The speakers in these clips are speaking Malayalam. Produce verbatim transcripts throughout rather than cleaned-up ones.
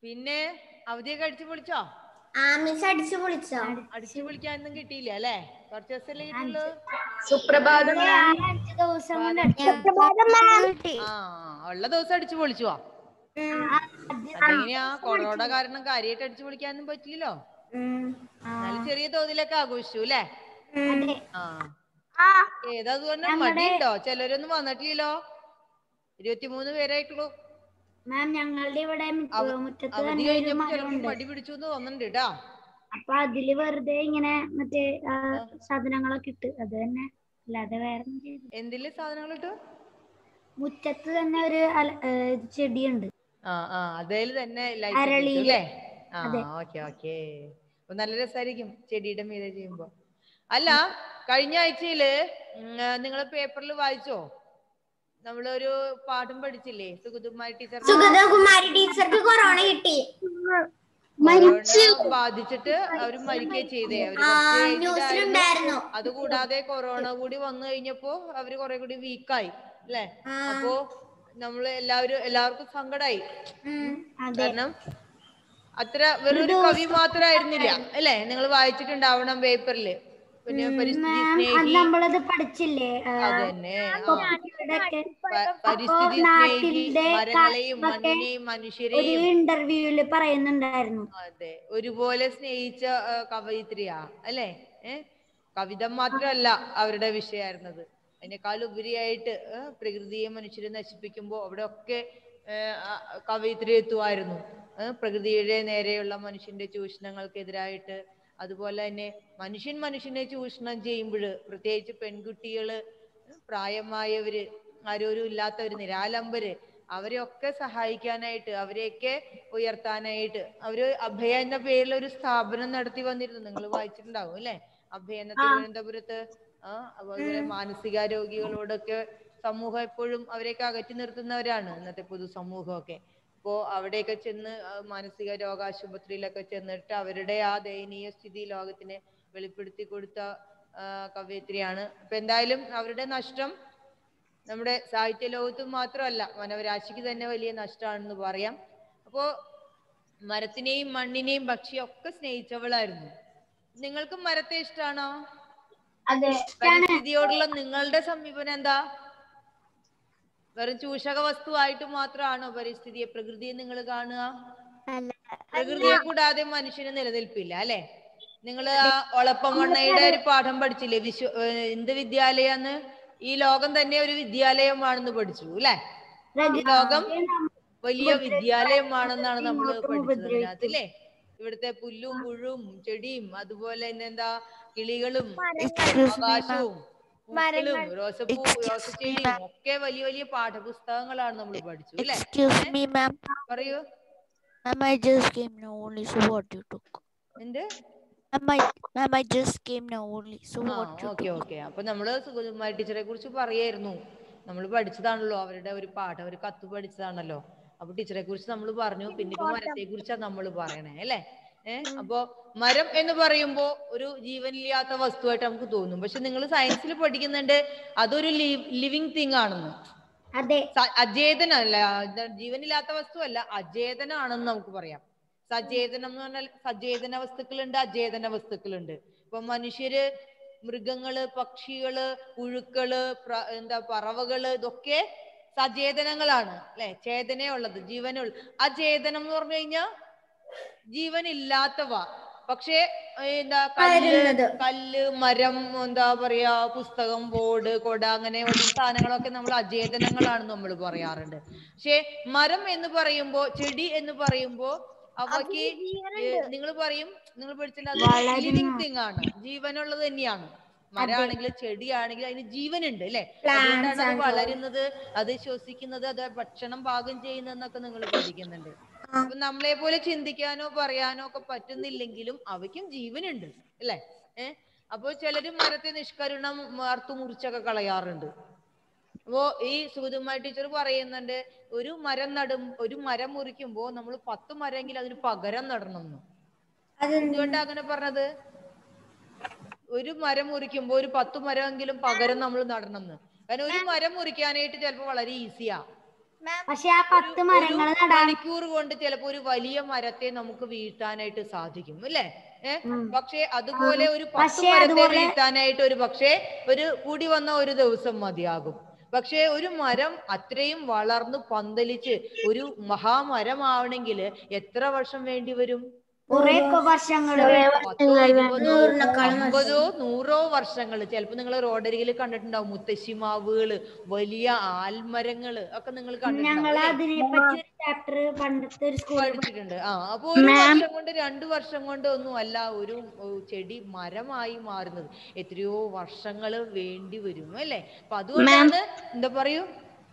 പിന്നെ അവധിയൊക്കെ അടിച്ചു പൊളിച്ചോ? ആ മിസ് അടിച്ചു പൊളിച്ചോ? അടിച്ചു പൊളിക്കാനൊന്നും കിട്ടിയില്ല അല്ലേ? കുറച്ച് ദിവസമല്ലേ കിട്ടുള്ളൂ. സുപ്രഭാതം അഞ്ചു ദിവസം കൊണ്ട് ആ ഉള്ള ദിവസം അടിച്ചു പൊളിച്ചുവാ. അതെങ്ങനെയാ കൊറോണ കാരണം കാര്യമായിട്ട് അടിച്ചു പൊളിക്കാനൊന്നും പറ്റില്ലല്ലോ. എന്നാലും ചെറിയ തോതിലൊക്കെ ആഘോഷിച്ചു അല്ലേ? ആ ഏതാത് പറഞ്ഞ മടിയുണ്ടോ? ചിലരൊന്നും വന്നിട്ടില്ലല്ലോ. ഇരുപത്തിമൂന്ന് പേരായിട്ടുള്ളൂ. മാം ഞങ്ങളുടെ ഇവിടെ മുറ്റത്ത് അവധി തന്നെ ഒരു കഴിഞ്ഞപ്പോ ചിലർക്ക് മരമുണ്ട്. മടി പിടിച്ചു എന്ന് തോന്നുന്നുണ്ട് കേട്ടാ. അപ്പൊ അതില് വെറുതെ ഇങ്ങനെ മറ്റേ സാധനങ്ങളൊക്കെ ഇട്ട് അത് തന്നെ, അല്ലാതെ വേറെ എന്തില് സാധനങ്ങൾ ഇട്ടു? മുറ്റത്ത് തന്നെ ഒരു ചെടിയുണ്ട്. ആ ആ അതേല് തന്നെ ലൈറ്റ് ഒക്കെ ഇട്ടു അല്ലേ? ആ ഓക്കെ ഓക്കെ. അപ്പൊ നല്ല രസമായിരിക്കും ചെടിയുടെ മീതെ ചെയ്യുമ്പോ. അല്ല, കഴിഞ്ഞ ആഴ്ചയില് നിങ്ങള് പേപ്പറിൽ വായിച്ചോ? നമ്മളൊരു പാഠം പഠിച്ചില്ലേ? സുഗതകുമാരി ടീച്ചർ സുഗതകുമാരി ടീച്ചർക്ക് കൊറോണ കിട്ടി. കൊറോണ ബാധിച്ചിട്ട് അവര് മരിക്കുകയും ചെയ്തേ. അവര് കുറച്ച് ഏജ്ഡ് ആയിരുന്നു. അതുകൂടാതെ കൊറോണ കൂടി വന്നു കഴിഞ്ഞപ്പോ അവര് കുറെ കൂടി വീക്കായി അല്ലെ? അപ്പോ നമ്മള് എല്ലാവരും എല്ലാവർക്കും സങ്കടായി. കാരണം അത്ര വെറൊരു കവി മാത്രമായിരുന്നില്ല അല്ലെ? നിങ്ങൾ വായിച്ചിട്ടുണ്ടാവണം പേപ്പറില്. പിന്നെ പരിസ്ഥിതി സ്നേഹി, അത് തന്നെ. ആ പരിസ്ഥിതി സ്നേഹി, മരങ്ങളെയും മണ്ണിനെയും മനുഷ്യരെയും ഇന്റർവ്യൂല് പറയുന്നുണ്ടായിരുന്നു. അതെ, ഒരുപോലെ സ്നേഹിച്ച കവയിത്രിയാ അല്ലെ? ഏഹ് കവിത മാത്രമല്ല അവരുടെ വിഷയമായിരുന്നത്. അതിനേക്കാൾ ഉപരിയായിട്ട് പ്രകൃതിയെ മനുഷ്യരെ നശിപ്പിക്കുമ്പോൾ അവിടെയൊക്കെ കവയിത്രി എത്തുമായിരുന്നു. പ്രകൃതിയുടെ നേരെയുള്ള മനുഷ്യന്റെ ചൂഷണങ്ങൾക്കെതിരായിട്ട്. അതുപോലെ തന്നെ മനുഷ്യൻ മനുഷ്യനെ ചൂഷണം ചെയ്യുമ്പോൾ, പ്രത്യേകിച്ച് പെൺകുട്ടികള്, പ്രായമായവര്, ആരോരും ഇല്ലാത്തവര്, നിരാലംബര്, അവരെയൊക്കെ സഹായിക്കാനായിട്ട്, അവരെയൊക്കെ ഉയർത്താനായിട്ട് അവര് അഭയ എന്ന പേരിൽ ഒരു സ്ഥാപനം നടത്തി വന്നിരുന്നു. നിങ്ങൾ വായിച്ചിട്ടുണ്ടാവും അല്ലെ? അഭയ എന്ന തിരുവനന്തപുരത്ത്. ആ അതുപോലെ മാനസികാരോഗികളോടൊക്കെ സമൂഹം എപ്പോഴും അവരെയൊക്കെ അകറ്റി നിർത്തുന്നവരാണ് ഇന്നത്തെ പൊതുസമൂഹമൊക്കെ. അപ്പോ അവിടെയൊക്കെ ചെന്ന് മാനസിക രോഗാശുപത്രിയിലൊക്കെ ചെന്നിട്ട് അവരുടെ ആ ദയനീയ സ്ഥിതി ലോകത്തിന് വെളിപ്പെടുത്തി കൊടുത്ത കവയിത്രിയാണ്. അപ്പൊ എന്തായാലും അവരുടെ നഷ്ടം നമ്മുടെ സാഹിത്യ ലോകത്തും മാത്രമല്ല, മാനവരാശിക്ക് തന്നെ വലിയ നഷ്ടമാണെന്ന് പറയാം. അപ്പോ മരത്തിനെയും മണ്ണിനെയും പക്ഷിയും ഒക്കെ സ്നേഹിച്ചവളായിരുന്നു. നിങ്ങൾക്ക് മരത്തെ ഇഷ്ടാണോ? പരിസ്ഥിതിയോടുള്ള നിങ്ങളുടെ സമീപനം എന്താ? വെറും ചൂഷക വസ്തുവായിട്ട് മാത്രമാണോ പരിസ്ഥിതിയെ, പ്രകൃതിയെ നിങ്ങൾ കാണുക? പ്രകൃതിയെ കൂടാതെ മനുഷ്യന് നിലനിൽപ്പില്ല അല്ലെ? നിങ്ങള് ആ ഒളപ്പമണ്ണയുടെ ഒരു പാഠം പഠിച്ചില്ലേ? വിശ്വ എന്ത് വിദ്യാലയാന്ന്? ഈ ലോകം തന്നെ ഒരു വിദ്യാലയമാണെന്ന് പഠിച്ചു അല്ലെ? ഈ ലോകം വലിയ വിദ്യാലയമാണെന്നാണ് നമ്മൾ പഠിച്ചത് അതിനകത്ത് അല്ലേ? ഇവിടുത്തെ പുല്ലും പുഴും ചെടിയും അതുപോലെ തന്നെ എന്താ കിളികളും ആകാശവും പൂക്കളും റോസപ്പൂ റോസച്ചെടിയും ഒക്കെ വലിയ വലിയ പാഠപുസ്തകങ്ങളാണ് നമ്മൾ പഠിച്ചു അല്ലേ? പറയൂ. എന്ത്? Okay okay. അപ്പൊ നമ്മള് സുഗതകുമാരി ടീച്ചറെ കുറിച്ച് പറയായിരുന്നു. നമ്മൾ പഠിച്ചതാണല്ലോ അവരുടെ ഒരു പാഠം, ഒരു കത്ത് പഠിച്ചതാണല്ലോ. അപ്പൊ ടീച്ചറെ കുറിച്ച് നമ്മൾ പറഞ്ഞു. പിന്നെ ഇപ്പൊ മരത്തെ കുറിച്ചാണ് നമ്മൾ പറയണേ അല്ലെ? ഏഹ് അപ്പൊ മരം എന്ന് പറയുമ്പോ ഒരു ജീവനില്ലാത്ത വസ്തുവായിട്ട് നമുക്ക് തോന്നും. പക്ഷെ നിങ്ങൾ സയൻസിൽ പഠിക്കുന്നുണ്ട് അതൊരു ലിവിങ് തിങ് ആണെന്ന്. അചേതനല്ല, ജീവനില്ലാത്ത വസ്തു അല്ല, അചേതനാണെന്ന് നമുക്ക് പറയാം. സചേതനം എന്ന് പറഞ്ഞാൽ സചേതന വസ്തുക്കളുണ്ട്, അചേതന വസ്തുക്കളുണ്ട്. ഇപ്പൊ മനുഷ്യര്, മൃഗങ്ങള്, പക്ഷികള്, പുഴുക്കള്, എന്താ പറവകള്, ഇതൊക്കെ സചേതനങ്ങളാണ് അല്ലെ? ചേതനയുള്ളത്, ജീവനുള്ള. അചേതനം എന്ന് പറഞ്ഞു കഴിഞ്ഞാൽ ജീവനില്ലാത്തവ. പക്ഷേ എന്താ കല്ല് കല്ല് മരം, എന്താ പറയാ, പുസ്തകം, ബോർഡ്, കൊട, അങ്ങനെയുള്ള സാധനങ്ങളൊക്കെ നമ്മൾ അചേതനങ്ങളാണെന്ന് നമ്മൾ പറയാറുണ്ട്. പക്ഷെ മരം എന്ന് പറയുമ്പോ, ചെടി എന്ന് പറയുമ്പോ അവയ്ക്ക് നിങ്ങൾ പറയും, നിങ്ങൾ പഠിച്ചില്ല, അതൊരു ലിവിങ് തിങ് ആണ്, ജീവനുള്ളത് തന്നെയാണ്. മരമാണെങ്കിലും ചെടിയാണെങ്കിലും അതിന് ജീവനുണ്ട് അല്ലെ? അതുകൊണ്ടാണ് അത് വളരുന്നത്, അത് ശ്വസിക്കുന്നത്, അത് ഭക്ഷണം പാകം ചെയ്യുന്നതെന്നൊക്കെ നിങ്ങൾ പഠിക്കുന്നുണ്ട്. അപ്പൊ നമ്മളെ പോലെ ചിന്തിക്കാനോ പറയാനോ ഒക്കെ പറ്റുന്നില്ലെങ്കിലും അവയ്ക്കും ജീവനുണ്ട് അല്ലെ? ഏഹ് അപ്പൊ ചിലര് മരത്തെ നിഷ്കരുണം മാർത്തു മുറിച്ചൊക്കെ കളയാറുണ്ട്. അപ്പോ ഈ സുഗതകുമാരി ടീച്ചർ പറയുന്നുണ്ട്, ഒരു മരം നടും ഒരു മരം മുറിക്കുമ്പോ നമ്മൾ പത്ത് മരമെങ്കിലും അതിന് പകരം നടണമെന്ന്. എന്തുകൊണ്ടാ അങ്ങനെ പറഞ്ഞത്? ഒരു മരം മുറിക്കുമ്പോ ഒരു പത്ത് മരമെങ്കിലും പകരം നമ്മൾ നടണമെന്ന്. കാരണം ഒരു മരം മുറിക്കാനായിട്ട് ചിലപ്പോൾ വളരെ ഈസിയാ. പക്ഷെ ആ പത്ത് ഒരു മരങ്ങൾ നടാൻ മണിക്കൂർ കൊണ്ട് ചിലപ്പോ ഒരു വലിയ മരത്തെ നമുക്ക് വീഴ്ത്താനായിട്ട് സാധിക്കും അല്ലെ? ഏഹ് പക്ഷെ അതുപോലെ ഒരു പത്ത് പക്ഷെ മരത്തെ അതുപോലെ വീഴ്ത്താനായിട്ട് ഒരു പക്ഷേ ഒരു കൂടി വന്ന ഒരു ദിവസം മതിയാകും. പക്ഷെ ഒരു മരം അത്രയും വളർന്ന് പന്തലിച്ച് ഒരു മഹാമരമാവണമെങ്കിൽ എത്ര വർഷം വേണ്ടി വരും? കുറെ വർഷങ്ങൾ പത്തോ ഇരുപതോ അമ്പതോ നൂറോ വർഷങ്ങൾ. ചിലപ്പോ നിങ്ങൾ റോഡരികിൽ കണ്ടിട്ടുണ്ടാവും മുത്തശ്ശിമാവുകള്, വലിയ ആൽമരങ്ങള് ഒക്കെ നിങ്ങൾ ഞങ്ങൾ കണ്ടിട്ടുണ്ടാവും അതിനെ പറ്റി ഒരു ചാപ്റ്റർ പണ്ടത്തെ ഒരു സ്കൂളിൽ പഠിച്ചിട്ടുണ്ട്. ആ അപ്പൊ ഒരു വർഷം കൊണ്ട് രണ്ടു വർഷം കൊണ്ട് ഒന്നും അല്ല ഒരു ചെടി മരമായി മാറുന്നത്. എത്രയോ വർഷങ്ങൾ വേണ്ടി വരും അല്ലെ? അപ്പൊ അതുകൊണ്ടാണ് എന്താ പറയൂ,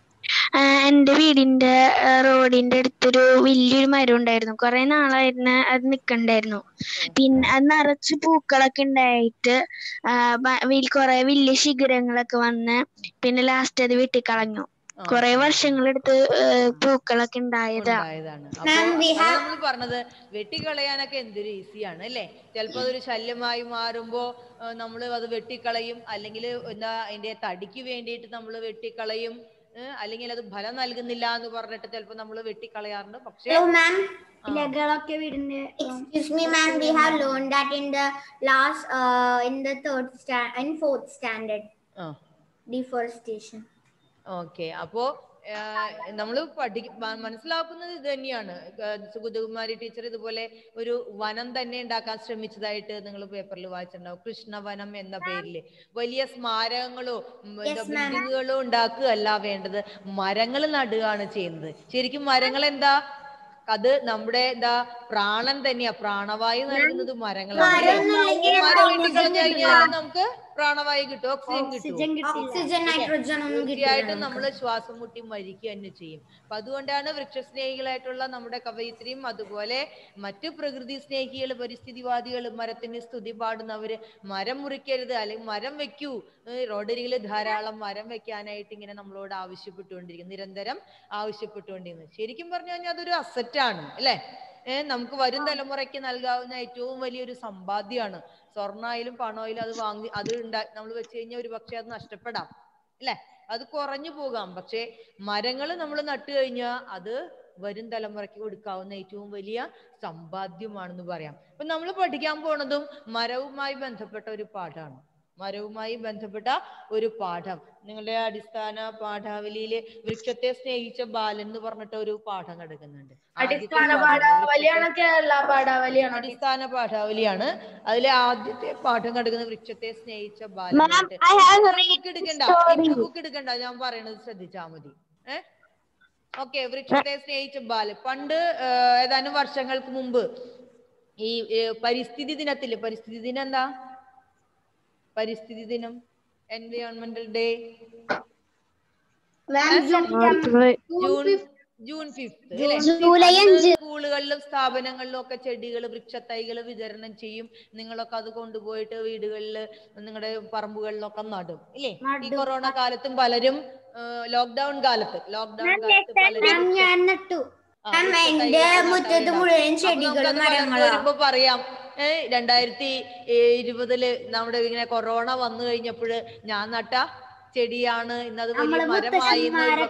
എന്റെ വീടിന്റെ റോഡിന്റെ അടുത്തൊരു വലിയൊരു മരം ഉണ്ടായിരുന്നു. കുറെ നാളായിരുന്നു അത് നിക്കണ്ടായിരുന്നു. പിന്നെ അത് നിറച്ച് പൂക്കളൊക്കെ ഉണ്ടായിട്ട് കുറെ വലിയ ശിഖരങ്ങളൊക്കെ വന്ന് പിന്നെ ലാസ്റ്റ് അത് വെട്ടിക്കളഞ്ഞു. കുറെ വർഷങ്ങളെടുത്ത് പൂക്കളൊക്കെ ഉണ്ടായതാ. ഉണ്ടായതാണ്. അപ്പൊ നമ്മൾ പറഞ്ഞത് വെട്ടിക്കളയാനൊക്കെ എന്തൊരു ഈസിയാണ് അല്ലെ? ചിലപ്പോ അതൊരു ശല്യമായി മാറുമ്പോ നമ്മൾ അത് വെട്ടിക്കളയും, അല്ലെങ്കിൽ എന്താ അതിന്റെ തടിക്ക് വേണ്ടിയിട്ട് നമ്മൾ വെട്ടിക്കളയും, അല്ലെങ്കിൽ അത് ഫലം നൽകുന്നില്ല എന്ന് പറഞ്ഞിട്ട് ചിലപ്പോ നമ്മൾ വെട്ടിക്കളയാറുണ്ട്. പക്ഷേ ഇലകളൊക്കെ വീടിന്റെ Excuse me, ma'am. We have learned that in the last, uh, in the third stand, in fourth standard. Uh. Deforestation. Okay. അപ്പോ നമ്മൾ പഠി മനസ്സിലാക്കുന്നത് ഇത് തന്നെയാണ്. സുഗതകുമാരി ടീച്ചർ ഇതുപോലെ ഒരു വനം തന്നെ ഉണ്ടാക്കാൻ ശ്രമിച്ചതായിട്ട് നിങ്ങൾ പേപ്പറിൽ വായിച്ചിട്ടുണ്ടാവും. കൃഷ്ണവനം എന്ന പേരില് വലിയ സ്മാരകങ്ങളോ ബിൽഡിങ്ങുകളോ ഉണ്ടാക്കുകയല്ല വേണ്ടത്, മരങ്ങൾ നടുകയാണ് ചെയ്യുന്നത്. ശരിക്കും മരങ്ങൾ എന്താ? അത് നമ്മുടെ എന്താ പ്രാണൻ തന്നെയാ. പ്രാണവായു നൽകുന്നത് മരങ്ങളാണ്. മരം വെട്ടിക്കളഞ്ഞു കഴിഞ്ഞാൽ നമുക്ക് പ്രാണവായു കിട്ടും, ഓക്സിജൻ കിട്ടും. തീർച്ചയായിട്ടും നമ്മൾ ശ്വാസം മുട്ടി മരിക്കുക തന്നെ ചെയ്യും. അപ്പൊ അതുകൊണ്ടാണ് വൃക്ഷസ്നേഹികളായിട്ടുള്ള നമ്മുടെ കവയിത്രിയും അതുപോലെ മറ്റു പ്രകൃതി സ്നേഹികൾ, പരിസ്ഥിതിവാദികൾ, മരത്തിന് സ്തുതി പാടുന്നവര് മരം മുറിക്കരുത് അല്ലെങ്കിൽ മരം വെക്കൂ, റോഡരികിൽ ധാരാളം മരം വെക്കാനായിട്ട് ഇങ്ങനെ നമ്മളോട് ആവശ്യപ്പെട്ടുകൊണ്ടിരിക്കുന്നു, നിരന്തരം ആവശ്യപ്പെട്ടുകൊണ്ടിരിക്കുന്നത്. ശരിക്കും പറഞ്ഞു കഴിഞ്ഞാൽ അതൊരു അസറ്റാണ് അല്ലെ? ഏഹ് നമുക്ക് വരും തലമുറയ്ക്ക് നൽകാവുന്ന ഏറ്റവും വലിയൊരു സമ്പാദ്യമാണ്. സ്വർണ്ണായാലും പണമായാലും അത് വാങ്ങി അത് ഉണ്ടാ നമ്മൾ വെച്ച് കഴിഞ്ഞാൽ ഒരു പക്ഷെ അത് നഷ്ടപ്പെടാം അല്ലെ? അത് കുറഞ്ഞു പോകാം. പക്ഷെ മരങ്ങൾ നമ്മൾ നട്ടു കഴിഞ്ഞാൽ അത് വരും തലമുറയ്ക്ക് കൊടുക്കാവുന്ന ഏറ്റവും വലിയ സമ്പാദ്യമാണെന്ന് പറയാം. അപ്പൊ നമ്മൾ പഠിക്കാൻ പോണതും മരവുമായി ബന്ധപ്പെട്ട ഒരു പാഠമാണ്. മരവുമായി ബന്ധപ്പെട്ട ഒരു പാഠം നിങ്ങളുടെ അടിസ്ഥാന പാഠാവലിയില് വൃക്ഷത്തെ സ്നേഹിച്ച ബാലൻ എന്ന് പറഞ്ഞിട്ട് ഒരു പാഠം കിടക്കുന്നുണ്ട്. അടിസ്ഥാന പാഠാവലിയാണ് കേരള പാഠാവലിയാണ്. അടിസ്ഥാന പാഠാവലിയാണ്. അതിലെ ആദ്യത്തെ പാഠം കിടക്കുന്ന വൃക്ഷത്തെ സ്നേഹിച്ച ബാലൻ. ബുക്ക് എടുക്കണ്ട, ഇപ്പൊ ബുക്ക് എടുക്കണ്ട, ഞാൻ പറയണത് ശ്രദ്ധിച്ചാ മതി. ഏഹ് ഓക്കെ. വൃക്ഷത്തെ സ്നേഹിച്ച ബാലൻ പണ്ട് ഏതാനും വർഷങ്ങൾക്ക് മുമ്പ് ഈ പരിസ്ഥിതി ദിനത്തില്, പരിസ്ഥിതി ദിനം എന്താ? പരിസ്ഥിതി ദിനം, എൻവയോൺമെന്റൽ ഡേ ജൂൺ ജൂൺ ഫിഫ്ത്ത് അല്ലേ? സ്കൂളുകളിലും സ്ഥാപനങ്ങളിലും ഒക്കെ ചെടികൾ, വൃക്ഷത്തൈകൾ വിതരണം ചെയ്യും. നിങ്ങളൊക്കെ അത് കൊണ്ടുപോയിട്ട് വീടുകളിൽ, നിങ്ങളുടെ പറമ്പുകളിലൊക്കെ നടും ഇല്ലേ? ഈ കൊറോണ കാലത്തും പലരും ലോക്ക്ഡൌൺ കാലത്ത് ലോക്ക്ഡൌൺ കാലത്ത് പലരും വരുമ്പോ പറയാം, ഏഹ് രണ്ടായിരത്തി ഇരുപതില് നമ്മുടെ ഇങ്ങനെ കൊറോണ വന്നു കഴിഞ്ഞപ്പോൾ ഞാൻ നട്ട ചെടിയാണ് ഇന്നത് വലിയ മരമായി.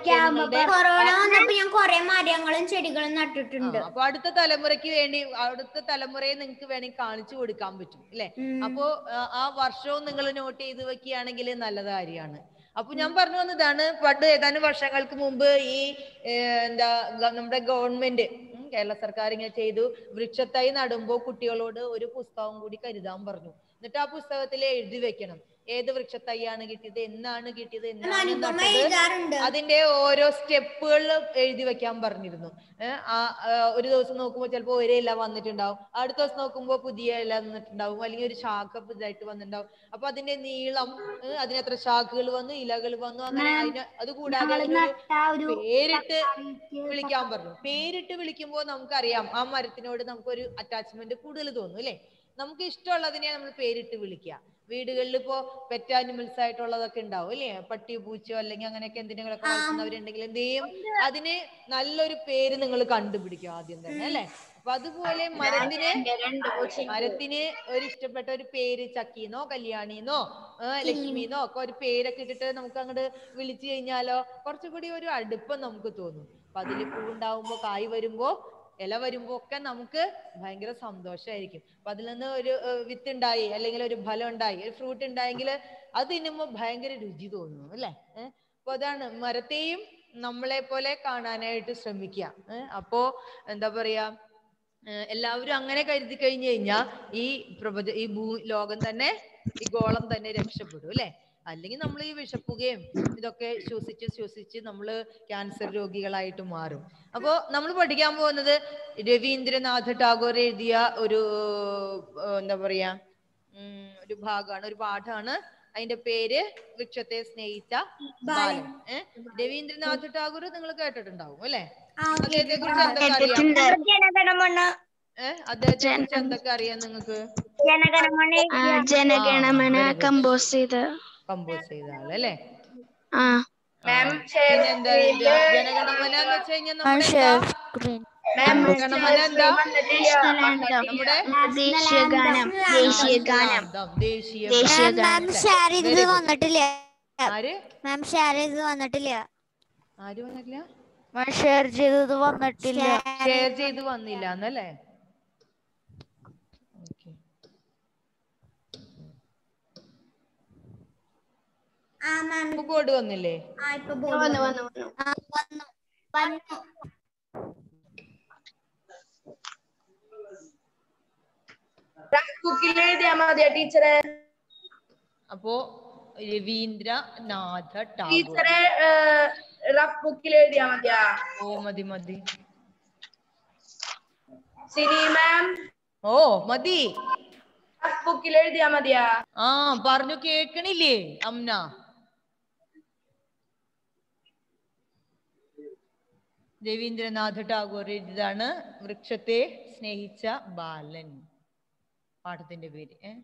മരങ്ങളും ചെടികളും നട്ടിട്ടുണ്ട്. അപ്പൊ അടുത്ത തലമുറയ്ക്ക് വേണ്ടി, അടുത്ത തലമുറയെ നിങ്ങൾക്ക് വേണമെങ്കിൽ കാണിച്ചു കൊടുക്കാൻ പറ്റും അല്ലെ? അപ്പോ ആ വർഷവും നിങ്ങൾ നോട്ട് ചെയ്ത് വെക്കുകയാണെങ്കിൽ നല്ല കാര്യമാണ്. അപ്പൊ ഞാൻ പറഞ്ഞു വന്നതാണ്, പണ്ട് ഏതാനും വർഷങ്ങൾക്ക് മുമ്പ് ഈ എന്താ നമ്മുടെ ഗവൺമെന്റ്, കേരള സർക്കാർ ഇങ്ങനെ ചെയ്തു, വൃക്ഷത്തൈ നടുമ്പോ കുട്ടികളോട് ഒരു പുസ്തകം കൂടി കരുതാൻ പറഞ്ഞു. എന്നിട്ട് ആ പുസ്തകത്തിൽ എഴുതി വെക്കണം ഏത് വൃക്ഷത്തൈയാണ് കിട്ടിയത്, എന്നാണ് കിട്ടിയത്, എന്നാണ് നട്ടത്, അതിന്റെ ഓരോ സ്റ്റെപ്പുകൾ എഴുതി വെക്കാൻ പറഞ്ഞിരുന്നു. ആ ഒരു ദിവസം നോക്കുമ്പോൾ ചിലപ്പോൾ ഒരു ഇല വന്നിട്ടുണ്ടാവും, അടുത്ത ദിവസം നോക്കുമ്പോൾ പുതിയ ഇല വന്നിട്ടുണ്ടാവും, അല്ലെങ്കിൽ ഒരു ശാഖ പുതുതായിട്ട് വന്നിട്ടുണ്ടാവും. അപ്പൊ അതിന്റെ നീളം, അതിനെത്ര ശാഖകൾ വന്നു, ഇലകൾ വന്നു, അങ്ങനെ അതിന് അത് കൂടാതെ അതിനൊരു പേരിട്ട് വിളിക്കാൻ പറഞ്ഞു. പേരിട്ട് വിളിക്കുമ്പോൾ നമുക്കറിയാം ആ മരത്തിനോട് നമുക്കൊരു അറ്റാച്ച്മെന്റ് കൂടുതൽ തോന്നും അല്ലെ? നമുക്ക് ഇഷ്ടമുള്ളതിനെ നമ്മൾ പേരിട്ട് വിളിക്കുക. വീടുകളിൽ ഇപ്പോ പെറ്റ് ആനിമൽസ് ആയിട്ടുള്ളതൊക്കെ ഉണ്ടാവും അല്ലേ, പട്ടി പൂച്ചയോ അല്ലെങ്കിൽ അങ്ങനെയൊക്കെ എന്തിനൊക്കെ വളർത്തുന്നവരുണ്ടെങ്കിൽ എന്ത് ചെയ്യും, അതിന് നല്ലൊരു പേര് നിങ്ങൾ കണ്ടുപിടിക്കും ആദ്യം തന്നെ അല്ലെ. അപ്പൊ അതുപോലെ മരത്തിന് മരത്തിന് ഒരു ഇഷ്ടപ്പെട്ട ഒരു പേര്, ചക്കീന്നോ കല്യാണിന്നോ ലക്ഷ്മിന്നോ ഒക്കെ ഒരു പേരൊക്കെ ഇട്ടിട്ട് നമുക്ക് അങ്ങോട്ട് വിളിച്ചു കഴിഞ്ഞാലോ കുറച്ചുകൂടി ഒരു അടുപ്പം നമുക്ക് തോന്നും. അപ്പൊ അതില് പൂവുണ്ടാവുമ്പോ കായ് വരുമ്പോ ഇല വരുമ്പോ ഒക്കെ നമുക്ക് ഭയങ്കര സന്തോഷമായിരിക്കും. അപ്പൊ അതിൽ നിന്ന് ഒരു വിത്ത് ഉണ്ടായി അല്ലെങ്കിൽ ഒരു ഫലം ഉണ്ടായി, ഒരു ഫ്രൂട്ട് ഉണ്ടായെങ്കിൽ അത് തിന്നുമ്പോ ഭയങ്കര രുചി തോന്നും അല്ലെ. ഏഹ് അപ്പൊ അതാണ് മരത്തെയും നമ്മളെ പോലെ കാണാനായിട്ട് ശ്രമിക്കുക. ഏഹ് അപ്പോ എന്താ പറയാ, എല്ലാവരും അങ്ങനെ കരുതി കഴിഞ്ഞു കഴിഞ്ഞാൽ ഈ പ്രപഞ്ച ഈ ഭൂ ലോകം തന്നെ ഈ ഗോളം തന്നെ രക്ഷപ്പെടും അല്ലെ. അല്ലെങ്കിൽ നമ്മൾ ഈ വിഷപ്പുകയും ഇതൊക്കെ ശ്വസിച്ച് ശ്വസിച്ച് നമ്മള് ക്യാൻസർ രോഗികളായിട്ട് മാറും. അപ്പോ നമ്മൾ പഠിക്കാൻ പോകുന്നത് രവീന്ദ്രനാഥ് ടാഗോർ എഴുതിയ ഒരു എന്താ പറയാ ഉം ഒരു ഭാഗമാണ്, ഒരു പാഠമാണ്. അതിന്റെ പേര് വൃക്ഷത്തെ സ്നേഹിച്ച ബാലൻ. ഏഹ് രവീന്ദ്രനാഥ് ടാഗോർ നിങ്ങൾ കേട്ടിട്ടുണ്ടാവും അല്ലെ. അദ്ദേഹത്തെ കുറിച്ച് എന്തൊക്കെ അറിയാം? ഏഹ് അദ്ദേഹത്തെ കുറിച്ച് എന്തൊക്കെ അറിയാം നിങ്ങൾക്ക്? ജനഗണമന കമ്പോസ് ചെയ്ത കമ്പോസ് ചെയ്ത ആളല്ലേ. ആ പിന്നെന്താ ജനഗണമന എന്ന് വെച്ച് കഴിഞ്ഞാൽ നമ്മുടെ എന്താ ജനഗണമന എന്താ നമ്മുടെ ദേശീയ ഗാനം ദേശീയ ഗാനം ദേശീയ ദേശീയ ഗാനം. വന്നിട്ടില്ല ആര് മാം ഷെയർ ചെയ്ത് വന്നിട്ടില്ല ആര് വന്നിട്ടില്ല ഷെയർ ചെയ്തത് വന്നിട്ടില്ല ഷെയർ ചെയ്ത് വന്നില്ല എന്നല്ലേ. ബോർഡ് വന്നില്ലേ? വന്നു വന്നു വന്നു ടീച്ചറെ. അപ്പോ രവീന്ദ്രനാഥ ടാഗോർ ടീച്ചറെ റഫ് ബുക്കിൽ എഴുതിയാ മതിയാ? ഓ മതി മതി. സിനി മാം ഓ മതി, റഫ് ബുക്കിൽ എഴുതിയാ മതിയാ? ആ പറഞ്ഞു കേക്കണില്ലേ അമ്ന? രവീന്ദ്രനാഥ് ടാഗോർ എഴുതിയതാണ് വൃക്ഷത്തെ സ്നേഹിച്ച ബാലൻ, പാഠത്തിന്റെ പേര്. ഏഹ്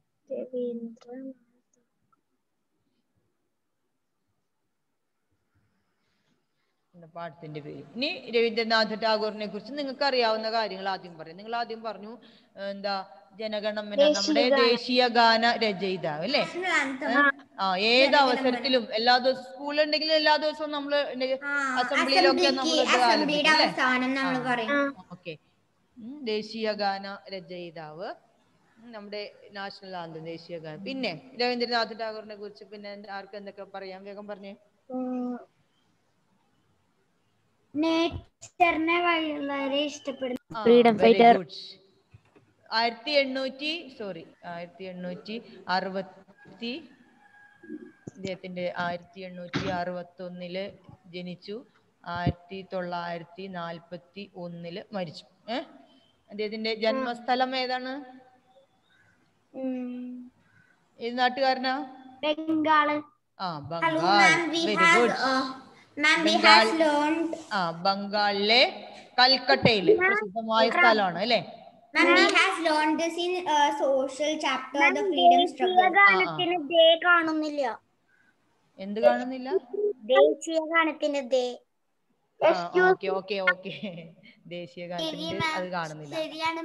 പാഠത്തിന്റെ പേര്. ഇനി രവീന്ദ്രനാഥ് ടാഗോറിനെ കുറിച്ച് നിങ്ങൾക്ക് അറിയാവുന്ന കാര്യങ്ങൾ ആദ്യം പറയും. നിങ്ങൾ ആദ്യം പറഞ്ഞു എന്താ ജനഗണമന നമ്മുടെ ദേശീയ ഗാന രചയിതാവ് അല്ലേ. ആ ഏത് അവസരത്തിലും എല്ലാ ദിവസവും സ്കൂളുണ്ടെങ്കിലും എല്ലാ ദിവസവും നമ്മള് അസംബ്ലിയിലൊക്കെ നമ്മൾ ഓക്കെ ദേശീയ ഗാന രചയിതാവ്, നമ്മുടെ നാഷണൽ ആന്തം ദേശീയ ഗാനം. പിന്നെ രവീന്ദ്രനാഥ് ടാഗോറിനെ കുറിച്ച് പിന്നെ ആർക്ക് എന്തൊക്കെ പറയാം, വേഗം പറഞ്ഞേ. നേച്ചറിനെ വളരെ ഇഷ്ടപ്പെടുന്നു. Freedom fighter. ആയിരത്തി എണ്ണൂറ്റി സോറി ആയിരത്തി എണ്ണൂറ്റി അറുപത്തി ഇദ്ദേഹത്തിന്റെ ആയിരത്തി എണ്ണൂറ്റി അറുപത്തി ഒന്നില് ജനിച്ചു, ആയിരത്തി തൊള്ളായിരത്തി നാൽപ്പത്തി ഒന്നില് മരിച്ചു. ഏഹ് അദ്ദേഹത്തിന്റെ ജന്മസ്ഥലം ഏതാണ്? ഏത് നാട്ടുകാരനാ? ബംഗാള്. ആ ബംഗാൾ. Very good. ബംഗാൾ ആ ബംഗാളിലെ കൽക്കട്ടയില് പ്രസിദ്ധമായ സ്ഥലമാണ് അല്ലെ. കാണുന്നില്ല. എന്ത് കാണുന്നില്ല? ദേശീയ ഗാനത്തിന്റെ ദേ. ഓക്കെ ഓക്കെ ഓക്കെ ദേശീയ ഗാനത്തിന്റെ അത് കാണുന്നില്ല.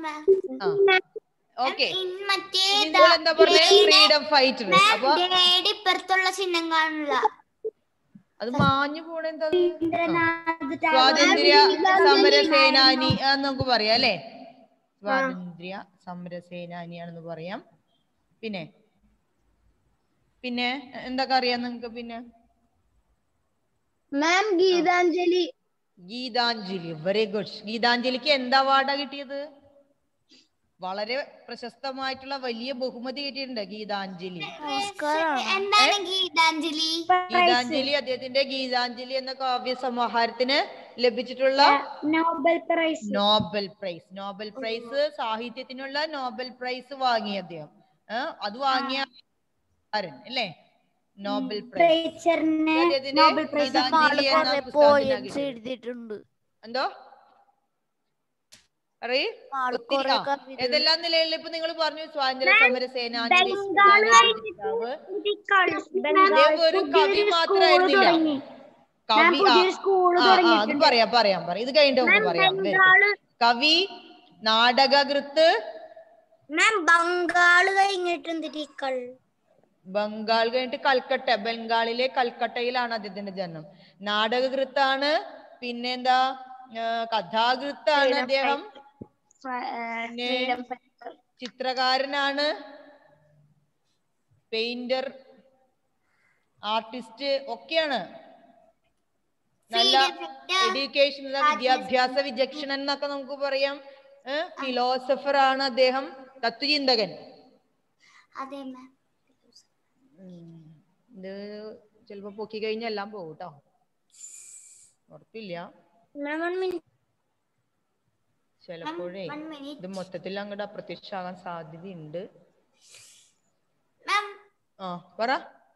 ഓക്കെ നിങ്ങൾ എന്താ പറഞ്ഞേ? Freedom fighter. അപ്പൊ ഇപ്പുറത്തുള്ള ചിഹ്നം കാണില്ല, അത് മാഞ്ഞു പോണെന്താ? സ്വാതന്ത്ര്യ സമര സേനാനി എന്ന് നമുക്ക് പറയാം അല്ലെ. സ്വാതന്ത്ര്യ സമര സേനാനിയാണെന്ന് പറയാം. പിന്നെ പിന്നെ എന്തൊക്കെ അറിയാം നിങ്ങക്ക്? പിന്നെ ma'am Gitanjali. Gitanjali very good. ഗീതാഞ്ജലിക്ക് എന്താ അവാർഡാ കിട്ടിയത്? വളരെ പ്രശസ്തമായിട്ടുള്ള വലിയ ബഹുമതി കിട്ടിയിട്ടുണ്ട് ഗീതാഞ്ജലി. എന്താണ് ഗീതാഞ്ജലി? ഗീതാഞ്ജലി അദ്ദേഹത്തിന്റെ ഗീതാഞ്ജലി എന്ന കാവ്യ സമാഹാരത്തിന് ലഭിച്ചിട്ടുള്ള Nobel prize. Nobel prize Nobel prize സാഹിത്യത്തിനുള്ള നോബൽ പ്രൈസ് വാങ്ങിയ അദ്ദേഹം. അത് വാങ്ങിയ അല്ലേ നോബൽ പ്രൈസ്. അദ്ദേഹത്തിന്റെ ഗീതാഞ്ജലി എന്ന പുസ്തകത്തിന് എന്തോ അറിയ ഒത്തിരി ആ ഏതെല്ലാം നിലയിൽ ഇപ്പൊ നിങ്ങൾ പറഞ്ഞു സ്വാതന്ത്ര്യ സമര സേനാനി, ഒരു കവി മാത്രമായിരുന്നില്ല. കവി അത് പറയാം പറയാം പറയാം ഇത് കഴിഞ്ഞിട്ട് നമുക്ക് പറയാം. കവി, നാടകകൃത്ത്, ബംഗാള് കഴിഞ്ഞിട്ടുണ്ട്. ബംഗാൾ കഴിഞ്ഞിട്ട് കൽക്കട്ട, ബംഗാളിലെ കൽക്കട്ടയിലാണ് അദ്ദേഹത്തിന്റെ ജന്മം. നാടകകൃത്താണ്, പിന്നെന്താ കഥാകൃത്താണ് അദ്ദേഹം, പിന്നെ ചിത്രകാരനാണ്, പെയിന്റർ, ആർട്ടിസ്റ്റ് ഒക്കെയാണ്. നല്ല എഡ്യൂക്കേഷൻ, വിദ്യാഭ്യാസ വിചക്ഷണൻ എന്നൊക്കെ നമുക്ക് പറയാം. ഫിലോസഫർ ആണ് അദ്ദേഹം, തത്വചിന്തകൻ. ഇത് ചിലപ്പോ പൊക്കി കഴിഞ്ഞ എല്ലാം പോകും കേട്ടോ, ഉറപ്പില്ല. ചിലപ്പോഴേ ഇത് മൊത്തത്തിൽ അങ്ങോട്ട് അപ്രത്യക്ഷമാകാൻ സാധ്യതയുണ്ട്. ആ പറ.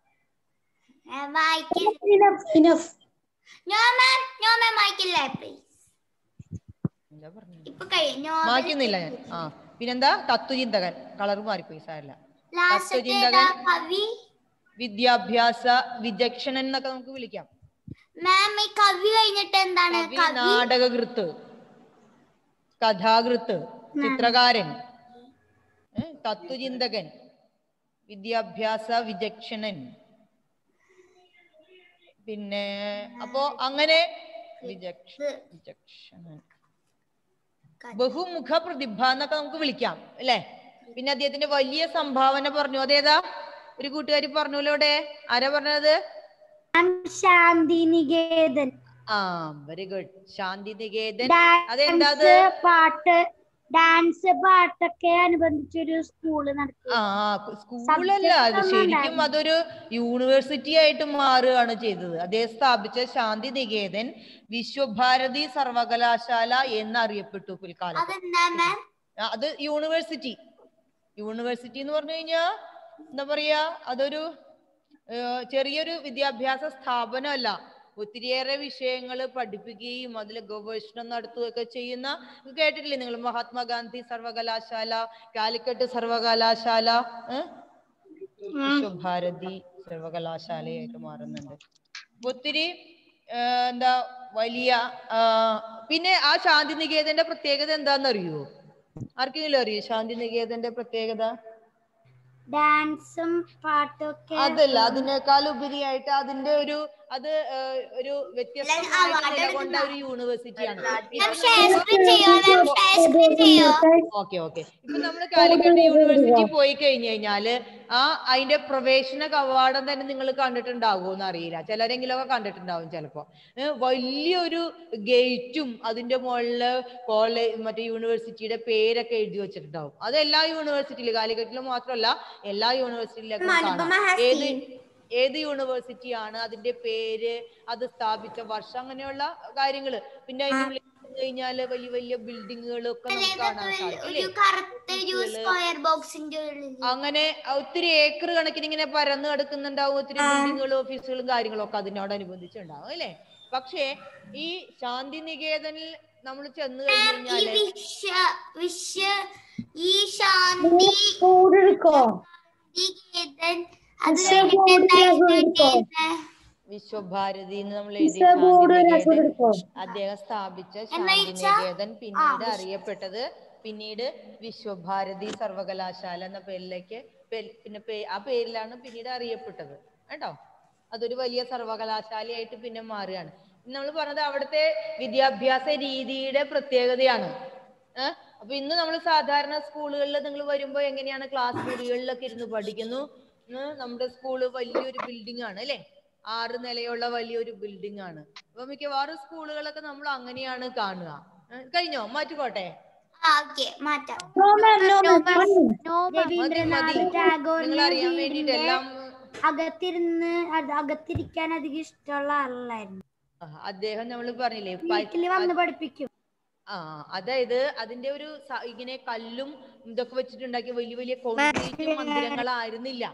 മാറ്റുന്നില്ല ഞാൻ. ആ പിന്നെന്താ തത്വചിന്തകൻ, കളർ മാറിപ്പോയി സാരല്ല. തത്വചിന്തകൻ, വിദ്യാഭ്യാസ വിചക്ഷണൻ എന്നൊക്കെ നമുക്ക് വിളിക്കാം. കവി കഴിഞ്ഞിട്ട് എന്താണ്? നാടകകൃത്ത്, കഥാകൃത്ത്, ചിത്രകാരൻ, തത്വചിന്തകൻ, വിദ്യാഭ്യാസ വിചക്ഷണൻ. പിന്നെ അപ്പോ അങ്ങനെ വിചക്ഷണൻ, ബഹുമുഖ പ്രതിഭ എന്നൊക്കെ നമുക്ക് വിളിക്കാം അല്ലെ. പിന്നെ അദ്ദേഹത്തിന്റെ വലിയ സംഭാവന പറഞ്ഞു, അതേതാ ഒരു കൂട്ടുകാരി പറഞ്ഞല്ലോ ഇവിടെ, ആരാ പറഞ്ഞത്? ശാന്തിനികേതൻ. ആ വെരി ഗുഡ്, ശാന്തിനികേതൻ. അതെന്താ? പാട്ട്, ഡാൻസ്, പാട്ടൊക്കെ അനുബന്ധിച്ചൊരു സ്കൂള് നടത്തി. ആ സ്കൂളല്ല അത്, ശരിക്കും അതൊരു യൂണിവേഴ്സിറ്റി ആയിട്ട് മാറുകയാണ് ചെയ്തത്. അദ്ദേഹം സ്ഥാപിച്ച ശാന്തിനികേതൻ വിശ്വഭാരതി സർവകലാശാല എന്നറിയപ്പെട്ടു പിൽക്കാലത്ത്. അത് യൂണിവേഴ്സിറ്റി, യൂണിവേഴ്സിറ്റി എന്ന് പറഞ്ഞു കഴിഞ്ഞാ എന്താ പറയാ, അതൊരു ചെറിയൊരു വിദ്യാഭ്യാസ സ്ഥാപനമല്ല. ഒത്തിരിയേറെ വിഷയങ്ങൾ പഠിപ്പിക്കുകയും അതിൽ ഗവേഷണം നടത്തുകയൊക്കെ ചെയ്യുന്ന, കേട്ടിട്ടില്ലേ നിങ്ങൾ? മഹാത്മാഗാന്ധി സർവകലാശാല, കാലിക്കറ്റ് സർവകലാശാല, വിശ്വഭാരതി സർവകലാശാലയായിട്ട് മാറുന്നുണ്ട്. ഒത്തിരി എന്താ വലിയ. പിന്നെ ആ ശാന്തിനികേതന്റെ പ്രത്യേകത എന്താണെന്നറിയോ? ആർക്കെങ്കിലും അറിയോ ശാന്തിനികേതന്റെ പ്രത്യേകത? ഡാൻസും പാട്ടൊക്കെ അതല്ല, അതിനേക്കാൾ ഉപരിയായിട്ട് അതിന്റെ ഒരു അത് ഒരു വ്യത്യസ്തമായിട്ട് നിലകൊണ്ട ഒരു യൂണിവേഴ്സിറ്റിയാണ്. ഓക്കെ ഓക്കെ ഇപ്പൊ നമ്മൾ കാലിക്കറ്റ് യൂണിവേഴ്സിറ്റി പോയി കഴിഞ്ഞു കഴിഞ്ഞാല് ആ അതിന്റെ പ്രവേശന കവാടം തന്നെ നിങ്ങൾ കണ്ടിട്ടുണ്ടാകുമോന്ന് അറിയില്ല, ചിലരെങ്കിലും ഒക്കെ കണ്ടിട്ടുണ്ടാവും ചിലപ്പോ. വലിയൊരു ഗേറ്റും അതിന്റെ മുകളില് കോളേജ് മറ്റേ യൂണിവേഴ്സിറ്റിയുടെ പേരൊക്കെ എഴുതി വെച്ചിട്ടുണ്ടാവും. അത് എല്ലാ യൂണിവേഴ്സിറ്റിയിലും, കാലിക്കറ്റിലും മാത്രമല്ല എല്ലാ യൂണിവേഴ്സിറ്റിയിലും കാണാം. ഏത് ഏത് യൂണിവേഴ്സിറ്റിയാണ്, അതിന്റെ പേര്, അത് സ്ഥാപിച്ച വർഷം, അങ്ങനെയുള്ള കാര്യങ്ങള്. പിന്നെ അതിനുള്ളിൽ കഴിഞ്ഞാല് വലിയ വലിയ ബിൽഡിങ്ങുകളൊക്കെ നമുക്ക് കാണാൻ സാധിക്കും. അങ്ങനെ ഒത്തിരി ഏക്കർ കണക്കിന് ഇങ്ങനെ പരന്ന് കിടക്കുന്നുണ്ടാവും. ഒത്തിരി ബിൽഡിങ്ങുകളും ഓഫീസുകളും കാര്യങ്ങളും ഒക്കെ അതിനോടനുബന്ധിച്ചുണ്ടാവും അല്ലെ. പക്ഷേ ഈ ശാന്തിനികേതനിൽ നമ്മൾ ചെന്ന് കഴിഞ്ഞു കഴിഞ്ഞാല് വിശ്വഭാരതി എന്ന് നമ്മൾ എഴുതി ശാന്തിനികേതൻ അദ്ദേഹം സ്ഥാപിച്ച ശാന്തിനികേതൻ പിന്നീട് അറിയപ്പെട്ടത് പിന്നീട് വിശ്വഭാരതി സർവകലാശാല എന്ന പേരിലേക്ക് പിന്നെ ആ പേരിലാണ് പിന്നീട് അറിയപ്പെട്ടത് കേട്ടോ. അതൊരു വലിയ സർവകലാശാലയായിട്ട് പിന്നെ മാറുകയാണ്. നമ്മൾ പറഞ്ഞത് അവിടുത്തെ വിദ്യാഭ്യാസ രീതിയുടെ പ്രത്യേകതയാണ്. ഏഹ് അപ്പൊ ഇന്ന് നമ്മൾ സാധാരണ സ്കൂളുകളിൽ നിങ്ങൾ വരുമ്പോ എങ്ങനെയാണ് ക്ലാസ് മുറികളിലൊക്കെ ഇരുന്ന് പഠിക്കുന്നു. നമ്മുടെ സ്കൂള് വലിയൊരു ബിൽഡിംഗ് ആണ് അല്ലെ, ആറ് നിലയുള്ള വലിയൊരു ബിൽഡിംഗ് ആണ്. അപ്പൊ മിക്കവാറും സ്കൂളുകളൊക്കെ നമ്മൾ അങ്ങനെയാണ് കാണുക. കഴിഞ്ഞോ? മാറ്റിക്കോട്ടെ, നിങ്ങൾ അറിയാൻ വേണ്ടിട്ട് എല്ലാം അകത്തിരുന്ന് അകത്തിരിക്കാൻ അധികം ഇഷ്ടമുള്ള ആളായിരുന്നു അദ്ദേഹം. നമ്മൾ പറഞ്ഞില്ലേ വീട്ടില് വന്ന് പഠിപ്പിക്കും. ആ അതായത് അതിന്റെ ഒരു ഇങ്ങനെ കല്ലും ഇതൊക്കെ വെച്ചിട്ടുണ്ടാക്കിയ വലിയ വലിയ കോൺക്രീറ്റ് മന്ദിരങ്ങളായിരുന്നില്ല.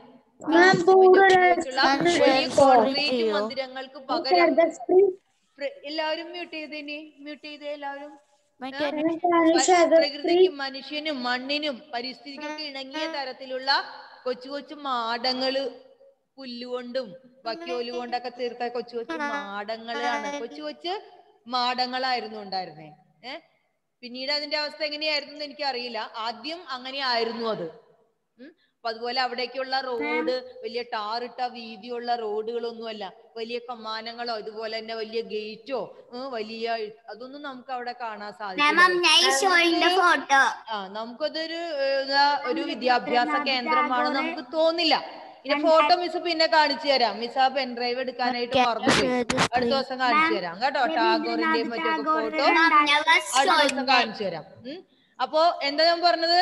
വലിയ കോൺക്രീറ്റ് മന്ദിരങ്ങൾക്ക് പകരം എല്ലാവരും മ്യൂട്ട് ചെയ്തേനി മ്യൂട്ട് ചെയ്തേ എല്ലാവരും പ്രകൃതിക്കും മനുഷ്യനും മണ്ണിനും പരിസ്ഥിതിക്കൊക്കെ ഇണങ്ങിയ തരത്തിലുള്ള കൊച്ചു കൊച്ചു മാടങ്ങള്, പുല്ലുകൊണ്ടും വക്യോല് കൊണ്ടൊക്കെ തീർത്ത കൊച്ചു കൊച്ചു മാടങ്ങളാണ്, കൊച്ചു കൊച്ചു മാടങ്ങളായിരുന്നു ഉണ്ടായിരുന്നേ. ഏഹ് പിന്നീട് അതിന്റെ അവസ്ഥ എങ്ങനെയായിരുന്നു എന്ന് എനിക്കറിയില്ല. ആദ്യം അങ്ങനെ ആയിരുന്നു അത്. ഉം അപ്പൊ അതുപോലെ അവിടേക്കുള്ള റോഡ് വലിയ ടാറിട്ട വീതിയുള്ള റോഡുകളൊന്നുമല്ല, വലിയ കമാനങ്ങളോ ഇതുപോലെ തന്നെ വലിയ ഗേറ്റോ വലിയ അതൊന്നും നമുക്ക് അവിടെ കാണാൻ സാധിക്കില്ല. ആ നമുക്കതൊരു ഒരു വിദ്യാഭ്യാസ കേന്ദ്രമാണെന്ന് നമുക്ക് തോന്നില്ല. ഇനി ഫോട്ടോ മിസ് പിന്നെ കാണിച്ചു തരാം. മിസ് ആ പെൻഡ്രൈവ് എടുക്കാനായിട്ട് മറന്നുപോയി. അടുത്ത ദിവസം കാണിച്ചു തരാം കേട്ടോ. ടാഗോറിന്റെയും മറ്റൊക്കെ ഫോട്ടോ അടുത്ത ദിവസം കാണിച്ചു തരാം. ഉം അപ്പോ എന്താ ഞാൻ പറഞ്ഞത്?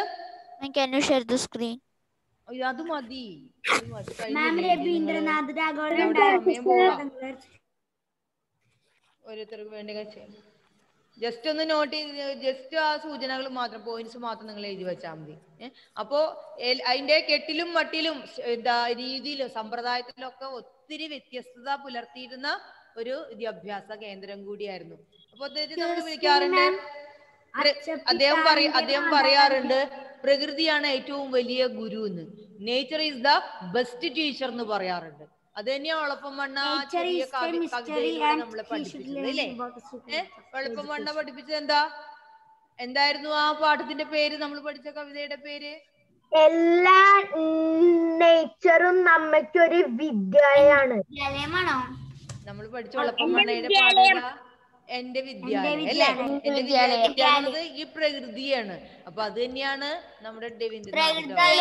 അത് മതി, അത് മതി, കഴിഞ്ഞില്ലേ സമയം പോവാ. ഓരോരുത്തർക്ക് വേണ്ടി ജസ്റ്റ് ഒന്ന് നോട്ട് ചെയ്ത് ജസ്റ്റ് ആ സൂചനകൾ മാത്രം, പോയിന്റ്സ് മാത്രം നിങ്ങൾ എഴുതി വെച്ചാൽ മതി. ഏഹ് അപ്പോ അതിന്റെ കെട്ടിലും മട്ടിലും എന്താ രീതിയിലും സമ്പ്രദായത്തിലും ഒക്കെ ഒത്തിരി വ്യത്യസ്തത പുലർത്തിയിരുന്ന ഒരു വിദ്യാഭ്യാസ കേന്ദ്രം കൂടിയായിരുന്നു. അപ്പൊ അദ്ദേഹത്തെ നമ്മൾ വിളിക്കാറുണ്ട്, അദ്ദേഹം പറയ അദ്ദേഹം പറയാറുണ്ട് പ്രകൃതിയാണ് ഏറ്റവും വലിയ ഗുരു എന്ന്. Nature is the best teacher എന്ന് പറയാറുണ്ട്. അത് തന്നെയാ ഒളപ്പമണ്ണ ചെറിയ കവിതയിലൂടെ നമ്മളെ പഠിപ്പിച്ചത് അല്ലേ? ഏഹ് ഒളപ്പമണ്ണ പഠിപ്പിച്ചത് എന്താ എന്തായിരുന്നു ആ പാഠത്തിന്റെ പേര്, നമ്മൾ പഠിച്ച കവിതയുടെ പേര്? എല്ലാ നേച്ചറും നമ്മക്കൊരു വിദ്യാലയമാണ്. നമ്മൾ പഠിച്ച ഒളപ്പമണ്ണയുടെ പാഠം എന്റെ വിദ്യാലയം അല്ലേ? എന്റെ വിദ്യാലയം ഈ പ്രകൃതിയാണ്. അപ്പൊ അത് തന്നെയാണ് നമ്മുടെ രവീന്ദ്രനാഥ്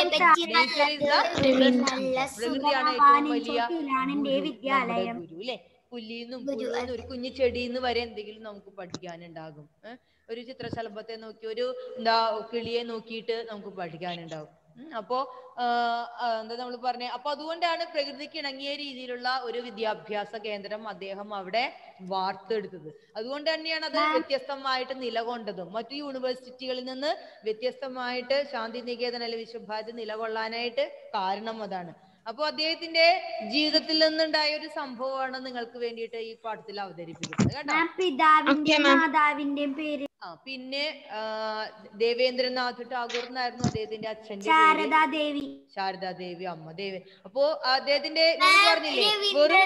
പ്രകൃതിയാണ് ഏറ്റവും വലിയ ഗുരു അല്ലെ? പുല്ലിന്നും പുഴുവിന്നും ഒരു കുഞ്ഞു ചെടിന്ന് വരെ എന്തെങ്കിലും നമുക്ക് പഠിക്കാനുണ്ടാകും. ഏഹ് ഒരു ചിത്രശലഭത്തെ നോക്കി, ഒരു എന്താ കിളിയെ നോക്കിയിട്ട് നമുക്ക് പഠിക്കാനുണ്ടാവും. അപ്പോ എന്താ നമ്മൾ പറഞ്ഞേ, അപ്പൊ അതുകൊണ്ടാണ് പ്രകൃതിക്ക് ഇണങ്ങിയ രീതിയിലുള്ള ഒരു വിദ്യാഭ്യാസ കേന്ദ്രം അദ്ദേഹം അവിടെ വാർത്തെടുത്തത്. അതുകൊണ്ട് തന്നെയാണ് അത് വ്യത്യസ്തമായിട്ട് നിലകൊണ്ടതും. മറ്റു യൂണിവേഴ്സിറ്റികളിൽ നിന്ന് വ്യത്യസ്തമായിട്ട് ശാന്തിനികേതൻ അല്ലെങ്കിൽ വിശ്വഭാരതി നിലകൊള്ളാനായിട്ട് കാരണം അതാണ്. അപ്പൊ അദ്ദേഹത്തിന്റെ ജീവിതത്തിൽ നിന്നുണ്ടായ ഒരു സംഭവമാണ് നിങ്ങൾക്ക് വേണ്ടിയിട്ട് ഈ പാഠത്തിൽ അവതരിപ്പിക്കുന്നത് കേട്ടോ. ആ പിന്നെ ദേവേന്ദ്രനാഥ് ടാഗോർ എന്നായിരുന്നു അദ്ദേഹത്തിന്റെ അച്ഛന്റെ പേര്. ശാരദാദേവി അമ്മ ദേവി. അപ്പോ അദ്ദേഹത്തിന്റെ പറഞ്ഞില്ലേ വെറും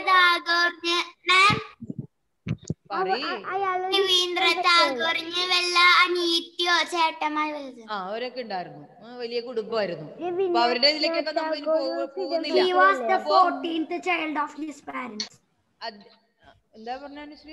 ആ അവരൊക്കെ ഉണ്ടായിരുന്നു, വലിയ കുടുംബമായിരുന്നു. അപ്പൊ അവരുടെ ഇതിലേക്കൊക്കെ നമ്മൾ ഇനി പോകുന്നില്ല. എന്താ പറഞ്ഞ ശ്രീ?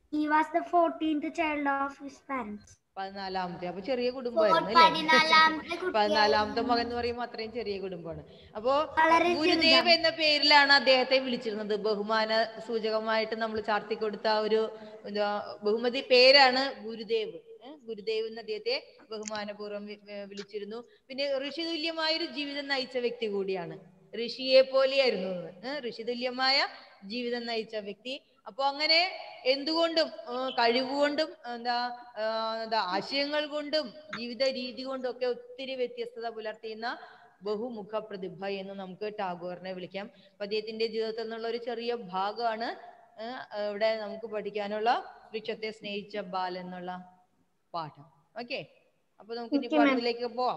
പതിനാലാമത്തെ. അപ്പൊ ചെറിയ കുടുംബമായിരുന്നു അല്ലേ? പതിനാലാമത്തെ മകൻ എന്ന് പറയുമ്പോൾ അത്രയും ചെറിയ കുടുംബമാണ്. അപ്പോ ഗുരുദേവ് എന്ന പേരിലാണ് അദ്ദേഹത്തെ വിളിച്ചിരുന്നത്. ബഹുമാന സൂചകമായിട്ട് നമ്മൾ ചാർത്തി കൊടുത്ത ഒരു ബഹുമതി പേരാണ് ഗുരുദേവ്. ഗുരുദേവ് എന്ന് അദ്ദേഹത്തെ ബഹുമാനപൂർവ്വം വിളിച്ചിരുന്നു. പിന്നെ ഋഷി തുല്യമായ ഒരു ജീവിതം നയിച്ച വ്യക്തി കൂടിയാണ്. ഋഷിയെ പോലെയായിരുന്നു, ഋഷി തുല്യമായ ജീവിതം നയിച്ച വ്യക്തി. അപ്പൊ അങ്ങനെ എന്തുകൊണ്ടും കഴിവുകൊണ്ടും എന്താ എന്താ ആശയങ്ങൾ കൊണ്ടും ജീവിത രീതി കൊണ്ടും ഒക്കെ ഒത്തിരി വ്യത്യസ്തത പുലർത്തിയുന്ന ബഹുമുഖ പ്രതിഭ എന്ന് നമുക്ക് ടാഗോറിനെ വിളിക്കാം. അപ്പൊ അദ്ദേഹത്തിന്റെ ജീവിതത്തിൽ നിന്നുള്ള ഒരു ചെറിയ ഭാഗമാണ് ഇവിടെ നമുക്ക് പഠിക്കാനുള്ള വൃക്ഷത്തെ സ്നേഹിച്ച ബാലൻ എന്നുള്ള പാഠം. ഓക്കെ, അപ്പൊ നമുക്ക് ഇനി പാഠത്തിലേക്ക് പോവാം.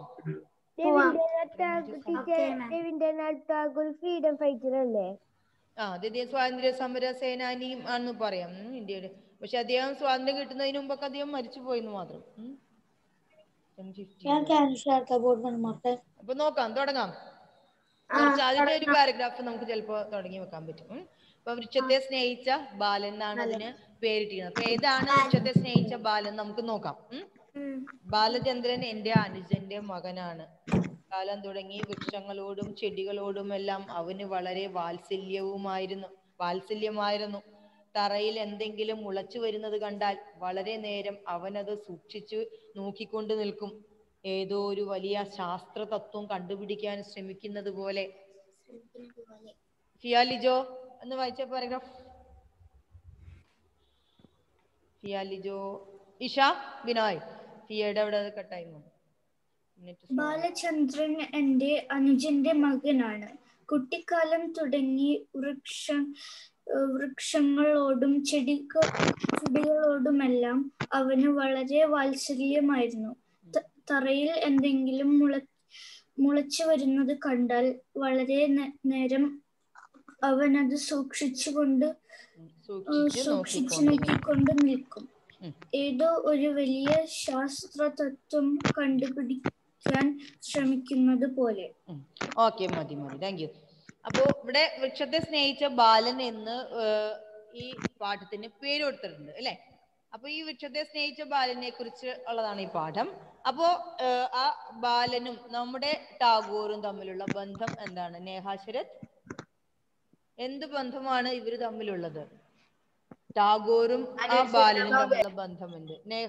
രവീന്ദ്രനാഥ് ടാഗോർ ഫ്രീഡം ഫൈറ്റർ അല്ലേ? ആ അദ്ദേഹം സ്വാതന്ത്ര്യ സമര സേനാനിയും ആണെന്ന് പറയാം ഇന്ത്യയുടെ. പക്ഷെ അദ്ദേഹം സ്വാതന്ത്ര്യം കിട്ടുന്നതിന് മുമ്പൊക്കെ അദ്ദേഹം മരിച്ചു പോയെന്ന് മാത്രം. അപ്പൊ നോക്കാം, തുടങ്ങാം. ആദ്യത്തെ ഒരു പാരഗ്രാഫ് നമുക്ക് ചിലപ്പോ തുടങ്ങി വെക്കാൻ പറ്റും. അപ്പൊ വൃക്ഷത്തെ സ്നേഹിച്ച ബാലൻ എന്നാണ് അതിന് പേരിട്ടിരുന്നത്. അപ്പൊ ഏതാണ് വൃക്ഷത്തെ സ്നേഹിച്ച ബാലൻ നമുക്ക് നോക്കാം. ബാലചന്ദ്രൻ എന്റെ അനുജന്റെ മകനാണ്. കാലം തുടങ്ങി വൃക്ഷങ്ങളോടും ചെടികളോടും എല്ലാം അവന് വളരെ വാത്സല്യവുമായിരുന്നു വാത്സല്യമായിരുന്നു തറയിൽ എന്തെങ്കിലും മുളച്ചു വരുന്നത് കണ്ടാൽ വളരെ നേരം അവനത് സൂക്ഷിച്ചു നോക്കിക്കൊണ്ട് നിൽക്കും. ഏതോ ഒരു വലിയ ശാസ്ത്ര തത്വം കണ്ടുപിടിക്കാൻ ശ്രമിക്കുന്നത് പോലെ. ഫിയാലിജോ എന്ന് വായിച്ച പാരഗ്രാഫ്. ഫിയാലിജോ. ഇഷ ബിനോയ്. ഫിയയുടെ അവിടെ കട്ടായിരുന്നു. ബാലചന്ദ്രൻ എന്റെ അനുജന്റെ മകനാണ്. കുട്ടിക്കാലം തുടങ്ങി വൃക്ഷം ഏഹ് വൃക്ഷങ്ങളോടും ചെടിക ചെടികളോടുമെല്ലാം അവന് വളരെ വാത്സല്യമായിരുന്നു. ത- തറയിൽ എന്തെങ്കിലും മുള മുളച്ചു വരുന്നത് കണ്ടാൽ വളരെ നേ- നേരം അവനത് സൂക്ഷിച്ചുകൊണ്ട് ഏഹ് സൂക്ഷിച്ച് സൂക്ഷിച്ചു നോക്കിക്കൊണ്ടിരിക്കും. നോക്കിക്കൊണ്ട് നിൽക്കും. ഉം. ഏതോ ഒരു വലിയ ശാസ്ത്രതത്വം കണ്ടുപിടിക്കാൻ ശ്രമിക്കുന്നത് പോലെ. ഓക്കെ, മതി മതി, താങ്ക് യു. അപ്പോ ഇവിടെ വൃക്ഷത്തെ സ്നേഹിച്ച ബാലൻ എന്ന് ഏഹ്, ഈ പാഠത്തിന് പേര് കൊടുത്തിട്ടുണ്ട് അല്ലെ. അപ്പൊ ഈ വൃക്ഷത്തെ സ്നേഹിച്ച ബാലനെ കുറിച്ച് ഉള്ളതാണ് ഈ പാഠം. അപ്പോ ഏഹ്, ആ ബാലനും നമ്മുടെ ടാഗോറും തമ്മിലുള്ള ബന്ധം എന്താണ് നേഹ ശരത്? എന്ത് ബന്ധമാണ് ഇവര് തമ്മിലുള്ളത്? ടാഗോറും ആ ബാലനും തമ്മിലുള്ള ബന്ധമുണ്ട്. നേഹ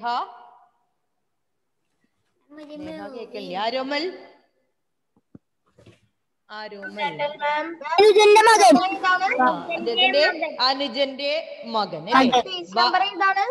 നേഹ കേക്കല്ലേ? ആരോമൽ ആരോമൽ അനുജന്റെ മകൻ. ആ, അദ്ദേഹത്തിന്റെ അനുജന്റെ മകൻ അല്ലേ? എന്താണ്?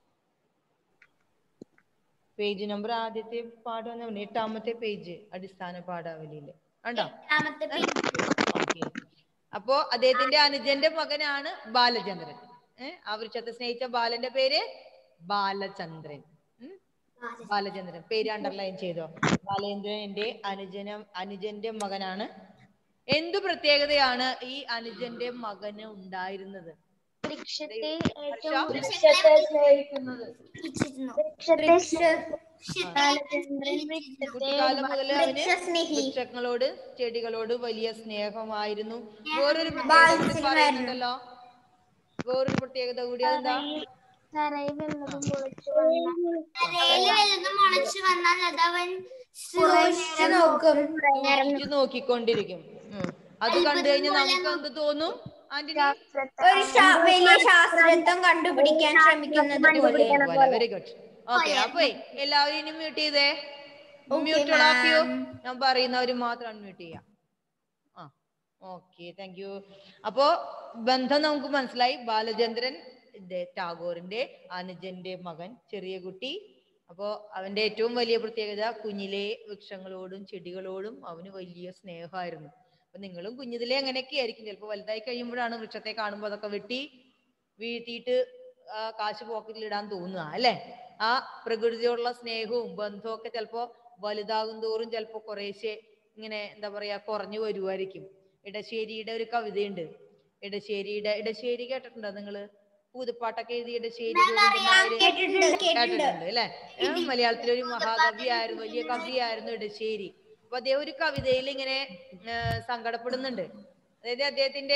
പേജ് നമ്പർ ആദ്യത്തെ പാഠം എട്ടാമത്തെ പേജ് അടിസ്ഥാന പാഠാവലിയില് കണ്ടോ? ഓക്കെ. അപ്പോ അദ്ദേഹത്തിന്റെ അനുജന്റെ മകനാണ് ബാലചന്ദ്രൻ. ഏഹ് ആ വൃക്ഷത്തെ സ്നേഹിച്ച ബാലന്റെ പേര് ബാലചന്ദ്രൻ. ഉം ബാലചന്ദ്രൻ പേര് അണ്ടർലൈൻ ചെയ്തോ. ബാലചന്ദ്രന്റെ അനുജന അനുജന്റെ മകനാണ്. എന്തു പ്രത്യേകതയാണ് ഈ അനുജന്റെ മകന് ഉണ്ടായിരുന്നത്? വൃക്ഷത്തെ ഹർഷ? വൃക്ഷത്തെ സ്നേഹിക്കുന്നത്. വൃക്ഷത്തെ ആ. ബാലചന്ദ്രൻ വൃക്ഷത്തെ കുട്ടിക്കാലം മുതൽ അവന് വൃക്ഷസ്നേഹി. വൃക്ഷങ്ങളോട് ചെടികളോട് വലിയ സ്നേഹമായിരുന്നു. വേറൊരു പ്രത്യേകത കൂടി പറയുന്നുണ്ടല്ലോ. വേറൊരു പ്രത്യേകത കൂടി അതെന്താ? തറയിൽ വല്ലതും മുളച്ചു വന്ന തറയിൽ വല്ലതും മുളച്ചു വന്നാൽ അത് അവൻ സൂക്ഷിച്ചു നോക്കും. സൂക്ഷിച്ചു നോക്കിക്കൊണ്ടിരിക്കും. ഉം. അത് കണ്ടു കഴിഞ്ഞാൽ നമുക്ക് എന്ത് തോന്നും ആന്റണി? ഒരു ശാ- വലിയ ശാസ്ത്രത്വം കണ്ടുപിടിക്കാൻ ശ്രമിക്കുന്നത് പോലെ. Very good. ഓക്കെ. അപ്പൊ എല്ലാവരും ഇനി മ്യൂട്ട് ചെയ്തേ. Mute off you. ഞാൻ പറയുന്നവര് മാത്രം അൺമ്യൂട്ട് ചെയ്യാം. ആ, ഓക്കെ, താങ്ക് യു. അപ്പോ ബന്ധം നമുക്ക് മനസ്സിലായി. ബാലചന്ദ്രൻ ടാഗോറിന്റെ അനുജന്റെ മകൻ, ചെറിയ കുട്ടി. അപ്പോ അവന്റെ ഏറ്റവും വലിയ പ്രത്യേകത കുഞ്ഞിലെ വൃക്ഷങ്ങളോടും ചെടികളോടും അവന് വലിയ സ്നേഹമായിരുന്നു. അപ്പൊ നിങ്ങളും കുഞ്ഞിതിലെ അങ്ങനെയൊക്കെ ആയിരിക്കും. ചിലപ്പോൾ വലുതായി കഴിയുമ്പോഴാണ് വൃക്ഷത്തെ കാണുമ്പോൾ അതൊക്കെ വെട്ടി വീഴ്ത്തിയിട്ട് ആ കാശ് പോക്കറ്റിൽ ഇടാൻ തോന്നുക അല്ലെ. ആ പ്രകൃതിയോടുള്ള സ്നേഹവും ബന്ധവും ഒക്കെ ചിലപ്പോ വലുതാകും തോറും ചിലപ്പോ കുറേശ്ശെ ഇങ്ങനെ എന്താ പറയാ കുറഞ്ഞു വരുമായിരിക്കും. ഇടശ്ശേരിയുടെ ഒരു കവിതയുണ്ട്. ഇടശ്ശേരിയുടെ ഇടശ്ശേരി കേട്ടിട്ടുണ്ടോ നിങ്ങള്? പൂതപ്പാട്ടൊക്കെ എഴുതി ഇടശ്ശേരി ഗോവിന്ദൻ നായർ കേട്ടിട്ടുണ്ട് അല്ലെ. മലയാളത്തിലൊരു മഹാകവിയായിരുന്നു, വലിയ കവിയായിരുന്നു ഇടശ്ശേരി. അപ്പൊ അദ്ദേഹം ഒരു കവിതയിൽ ഇങ്ങനെ സങ്കടപ്പെടുന്നുണ്ട്. അതായത് അദ്ദേഹത്തിന്റെ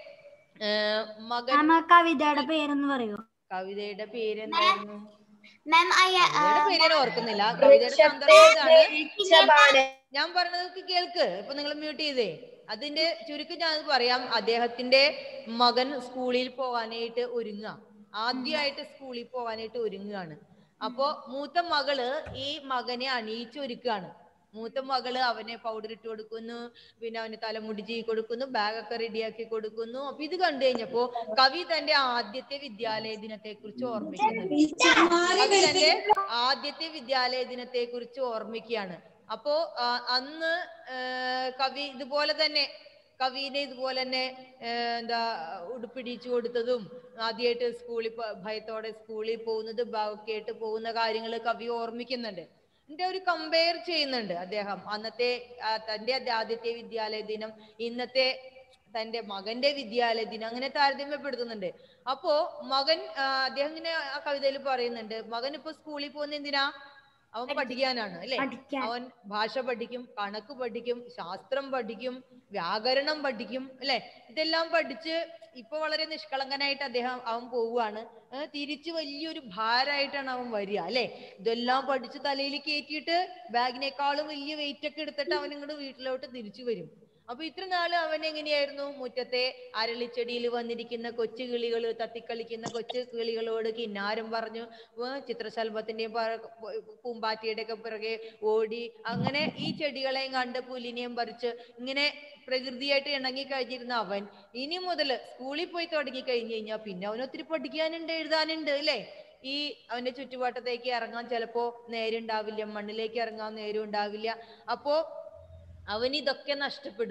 മകൻ. കവിതയുടെ പേരെന്ന് പറയോ? കവിതയുടെ പേര് എന്തായിരുന്നു? മാം കവിതയുടെ പേര് ഞാൻ ഓർക്കുന്നില്ല. കവിതയുടെ സന്ദർഭം ഇതാണ്. ഞാൻ പറഞ്ഞതൊക്കെ കേൾക്ക്. ഇപ്പൊ നിങ്ങൾ മ്യൂട്ട് ചെയ്തേ. അതിന്റെ ചുരുക്കം ഞാൻ പറയാം. അദ്ദേഹത്തിന്റെ മകൻ സ്കൂളിൽ പോകാനായിട്ട് ഒരുങ്ങുക. ആദ്യമായിട്ട് സ്കൂളിൽ പോകാനായിട്ട് ഒരുങ്ങുകയാണ്. അപ്പോ മൂത്ത മകള് ഈ മകനെ അണിയിച്ചൊരുക്കുകയാണ്. മൂത്ത മകള് അവനെ പൗഡർ ഇട്ട് കൊടുക്കുന്നു, പിന്നെ അവന് തലമുടി ചെയ്ത് കൊടുക്കുന്നു, ബാഗൊക്കെ റെഡിയാക്കി കൊടുക്കുന്നു. അപ്പൊ ഇത് കണ്ടു കഴിഞ്ഞപ്പോ കവി തന്റെ ആദ്യത്തെ വിദ്യാലയ ദിനത്തെ കുറിച്ച് ഓർമ്മിക്കുന്നുണ്ട്. കവി തന്റെ ആദ്യത്തെ വിദ്യാലയ ദിനത്തെ കുറിച്ച് ഓർമ്മിക്കുകയാണ്. അപ്പോ അന്ന് കവി ഇതുപോലെ തന്നെ കവിനെ ഇതുപോലെ തന്നെ എന്താ ഉടുപ്പിടിച്ചു കൊടുത്തതും ആദ്യമായിട്ട് സ്കൂളിൽ ഭയത്തോടെ സ്കൂളിൽ പോകുന്നത് ബാഗൊക്കെ ആയിട്ട് പോകുന്ന കാര്യങ്ങൾ കവി ഓർമ്മിക്കുന്നുണ്ട്. എന്റെ ഒരു കമ്പയർ ചെയ്യുന്നുണ്ട് അദ്ദേഹം. അന്നത്തെ തന്റെ ആദ്യത്തെ വിദ്യാലയ ദിനം, ഇന്നത്തെ തന്റെ മകന്റെ വിദ്യാലയ ദിനം, അങ്ങനെ താരതമ്യപ്പെടുത്തുന്നുണ്ട്. അപ്പോ മകൻ അദ്ദേഹം ഇങ്ങനെ ആ കവിതയിൽ പറയുന്നുണ്ട്, മകൻ ഇപ്പൊ സ്കൂളിൽ പോകുന്ന എന്തിനാ? അവൻ പഠിക്കാനാണ് അല്ലെ. അവൻ ഭാഷ പഠിക്കും, കണക്ക് പഠിക്കും, ശാസ്ത്രം പഠിക്കും, വ്യാകരണം പഠിക്കും അല്ലെ. ഇതെല്ലാം പഠിച്ച് ഇപ്പൊ വളരെ നിഷ്കളങ്കനായിട്ട് അദ്ദേഹം അവൻ പോവുകയാണ്. തിരിച്ച് വലിയൊരു ഭാരമായിട്ടാണ് അവൻ വരിക അല്ലെ. ഇതെല്ലാം പഠിച്ച് തലയിൽ കയറ്റിയിട്ട് ബാഗിനേക്കാളും വലിയ വെയിറ്റ് ഒക്കെ എടുത്തിട്ട് അവൻ ഇങ്ങോട്ട് വീട്ടിലോട്ട് തിരിച്ചു വരും. അപ്പൊ ഇത്ര നാള് അവൻ എങ്ങനെയായിരുന്നു? മുറ്റത്തെ അരളിച്ചെടിയിൽ വന്നിരിക്കുന്ന കൊച്ചു കിളികൾ, തത്തിക്കളിക്കുന്ന കൊച്ചു കിളികളോട് കിന്നാരം പറഞ്ഞു, ചിത്രശലഭത്തിന്റെയും പൂമ്പാറ്റയുടെ ഒക്കെ പിറകെ ഓടി അങ്ങനെ ഈ ചെടികളെയും കണ്ട് പുലിനെയും പറിച്ച് ഇങ്ങനെ പ്രകൃതിയായിട്ട് ഇണങ്ങി കഴിഞ്ഞിരുന്ന അവൻ ഇനി മുതൽ സ്കൂളിൽ പോയി തുടങ്ങി കഴിഞ്ഞു കഴിഞ്ഞാൽ പിന്നെ അവൻ ഒത്തിരി പഠിക്കാനുണ്ട്, എഴുതാനുണ്ട് അല്ലെ. ഈ അവന്റെ ചുറ്റുപാട്ടത്തേക്ക് ഇറങ്ങാൻ ചിലപ്പോ നേരുണ്ടാവില്ല, മണ്ണിലേക്ക് ഇറങ്ങാൻ നേരം ഉണ്ടാവില്ല. അപ്പോ അവൻ ഇതൊക്കെ നഷ്ടപ്പെടും.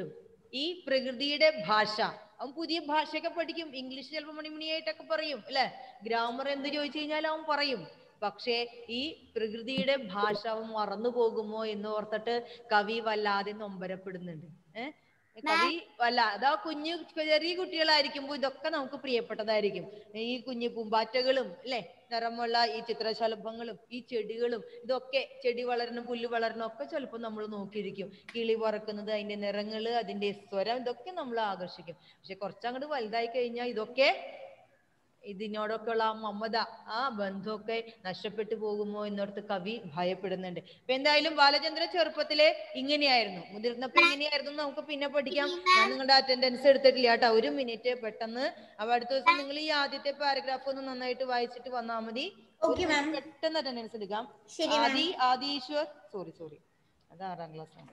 ഈ പ്രകൃതിയുടെ ഭാഷ. അവൻ പുതിയ ഭാഷയൊക്കെ പഠിക്കും. ഇംഗ്ലീഷ് ചിലപ്പോൾ മണിമണിയായിട്ടൊക്കെ പറയും അല്ലെ. ഗ്രാമർ എന്ത് ചോദിച്ചു കഴിഞ്ഞാൽ അവൻ പറയും. പക്ഷേ ഈ പ്രകൃതിയുടെ ഭാഷ അവൻ മറന്നു പോകുമോ എന്ന് ഓർത്തിട്ട് കവി വല്ലാതെ നൊമ്പരപ്പെടുന്നുണ്ട്. ഏഹ് കവി വല്ല അതാ കുഞ്ഞു ചെറിയ കുട്ടികളായിരിക്കുമ്പോൾ ഇതൊക്കെ നമുക്ക് പ്രിയപ്പെട്ടതായിരിക്കും. ഈ കുഞ്ഞു പൂമ്പാറ്റകളും അല്ലെ, നിറമുള്ള ഈ ചിത്രശലഭങ്ങളും ഈ ചെടികളും, ഇതൊക്കെ ചെടി വളരണം പുല്ല് വളരണം ഒക്കെ ചിലപ്പോൾ നമ്മൾ നോക്കിയിരിക്കും. കിളി പറക്കുന്നത്, അതിന്റെ നിറങ്ങള്, അതിന്റെ സ്വരം, ഇതൊക്കെ നമ്മൾ ആകർഷിക്കും. പക്ഷെ കുറച്ചങ്ങോട്ട് വലുതായി കഴിഞ്ഞാൽ ഇതൊക്കെ ഇതിനോടൊക്കെയുള്ള ആ മമത, ആ ബന്ധമൊക്കെ നഷ്ടപ്പെട്ടു പോകുമോ എന്നോർത്ത് കവി ഭയപ്പെടുന്നുണ്ട്. അപ്പൊ എന്തായാലും ബാലചന്ദ്ര ചെറുപ്പത്തിലെ ഇങ്ങനെയായിരുന്നു, മുതിർന്നപ്പോ ഇങ്ങനെയായിരുന്നു നമുക്ക് പിന്നെ പഠിക്കാം. ഞാൻ നിങ്ങളുടെ അറ്റൻഡൻസ് എടുത്തിട്ടില്ല കേട്ടോ, ഒരു മിനിറ്റ് പെട്ടെന്ന്. അപ്പൊ അടുത്ത ദിവസം നിങ്ങൾ ഈ ആദ്യത്തെ പാരഗ്രാഫ് ഒന്ന് നന്നായിട്ട് വായിച്ചിട്ട് വന്നാൽ മതി. പെട്ടെന്ന് അറ്റൻഡൻസ് എടുക്കാം. ആദി ആദീശ്വർ സോറി സോറി അത് ആറാം ക്ലാസ് ആണ്.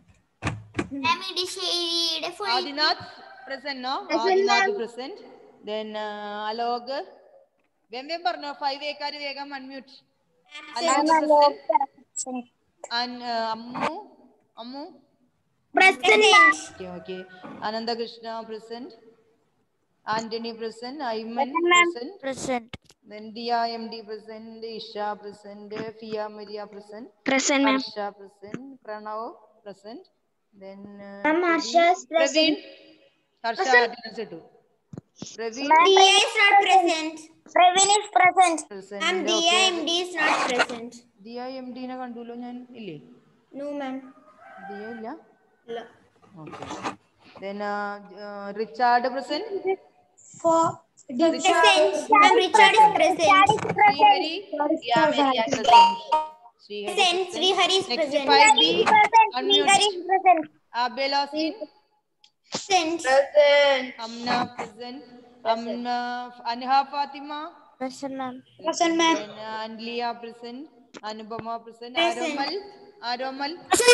ആദിനാഥ് പ്രസന്നോ? Adinath present. Then uh, Alog, when we പറഞ്ഞോ five ഏക്കാര് വേഗം unmute. Alog present. And uh, Ammu, Ammu present. Okay, okay. Ananda Krishna present. Anthony present. Ayman present. Present. Then Dia M D present. Isha present. Fia Maria present. Present, ma'am. Harsha present. Pranav present. Then uh, Ma'am, Harsha is Praveen. present. Harsha attendance too. Praveen. Dia is not present. Praveen is present. Present. Ma'am, Dia M D is not present. Dia M D ne kandullo njan ille. No, ma'am. Dia illa. No. Okay. Then uh, uh, Richard present. For Present. Ma'am, Richard is present. Srihari. Yeah, Mary is present. Srihari Present. Srihari is Next present. five B. Srihari Unmute. is present. Abel Austin. Present. Present. Amna present. Amna Anha Fatima. Present, ma'am. Present, ma'am. Then uh, Anlia present. Anupama present. Present. Aromal. Aromal.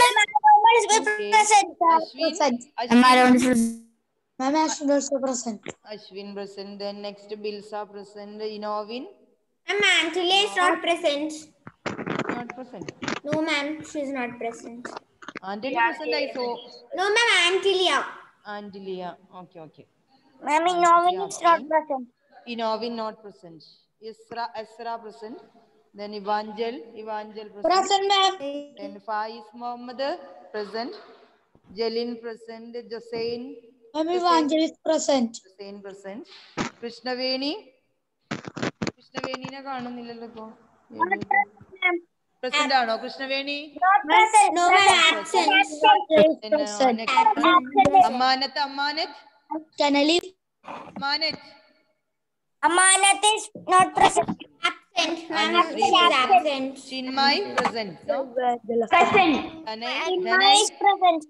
Okay. Present. Ashwin. Ashwin. Ma'am, Ashwin also present. Ashwin present. Then next Bilsa present. Inovin. Ma'am, Antilia is not present. Not present. No, ma'am, she is not present. Antony present I saw. No, ma'am, Antilia. Angelia. Okay, okay. Ma'am, Inovin is not present. Inovin not present. Isra, Esra present. Then Evangel, Evangel present. Present, ma'am. Then Faiz Muhammad present. Jelin present. Josein. Ma'am, Evangel is present. Josein present. Krishnaveni. Krishnaveni ne കാണുന്നില്ലല്ലോ ഇപ്പോ. Present ആണോ Krishnaveni? Not present. No, ma'am, absent. Then uh, next Amanat, Amanat. Chanali. Amanat. Amanat is not present. Absent. Ma'am, Anushree she is present. absent. Chinmay present. No? Present. Dhanay, Chinmay Dhanay. is present.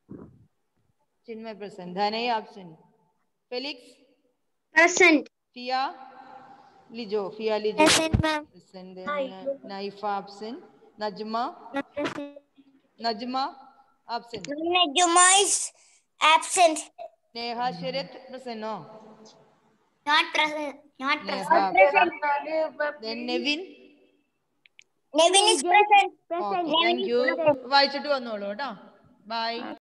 Chinmay present. Dhanay absent. Felix. Present. Fia. Lijo. Fia Lijo. Present, ma'am. Present. Then uh, Naifa absent. Najma. Not present. Najma absent. Najma is absent. Neha Sharath present. No. Not present. Not Neha absent. Then Nevin. Nevin is present. Okay, thank you. വായിച്ചിട്ട് വന്നോളൂ കേട്ടോ. Bye.